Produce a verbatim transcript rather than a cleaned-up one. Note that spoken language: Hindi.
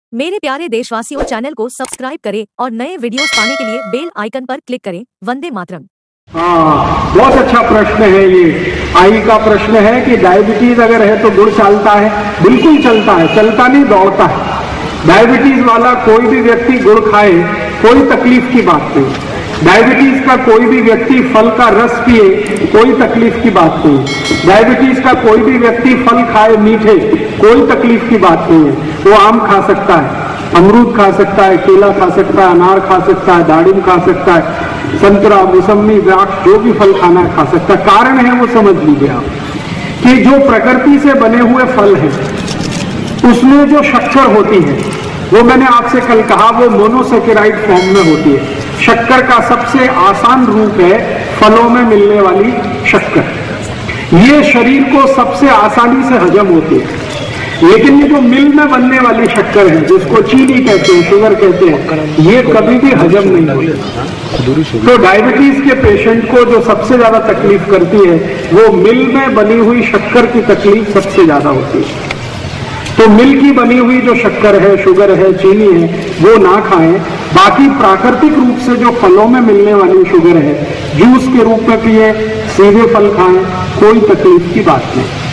मेरे प्यारे देशवासियों, चैनल को सब्सक्राइब करें और नए वीडियोस पाने के लिए बेल आइकन पर क्लिक करें। वंदे मातरम। हाँ, बहुत अच्छा प्रश्न है ये। आई का प्रश्न है कि डायबिटीज अगर है तो गुड़ चलता है? बिल्कुल चलता है, चलता नहीं दौड़ता है। डायबिटीज वाला कोई भी व्यक्ति गुड़ खाए, कोई तकलीफ की बात नहीं। डायबिटीज का कोई भी व्यक्ति फल का रस पिए, कोई तकलीफ की बात नहीं। डायबिटीज का कोई भी व्यक्ति फल खाए मीठे, कोई तकलीफ की बात नहीं है। वो आम खा सकता है, अमरूद खा सकता है, केला खा सकता है, अनार खा सकता है, दाड़िम खा सकता है, संतरा, मौसमी, द्राक्ष, जो भी फल खाना है खा सकता है। कारण है वो समझ लीजिए आप कि जो प्रकृति से बने हुए फल हैं उसमें जो शक्कर होती है, वो मैंने आपसे कल कहा, वो मोनोसेकेराइड फॉर्म में होती है। शक्कर का सबसे आसान रूप है फलों में मिलने वाली शक्कर। ये शरीर को सबसे आसानी से हजम होती है। लेकिन ये जो मिल में बनने वाली शक्कर है, जिसको चीनी कहते हैं, शुगर कहते हैं, ये कभी भी हजम नहीं होती। तो डायबिटीज के पेशेंट को जो सबसे ज्यादा तकलीफ करती है वो मिल में बनी हुई शक्कर की तकलीफ सबसे ज्यादा होती है। तो मिल की बनी हुई जो शक्कर है, शुगर है, चीनी है, वो ना खाएं। बाकी प्राकृतिक रूप से जो फलों में मिलने वाली शुगर है, जूस के रूप में पिए, सीधे फल खाएं, कोई तकलीफ की बात नहीं।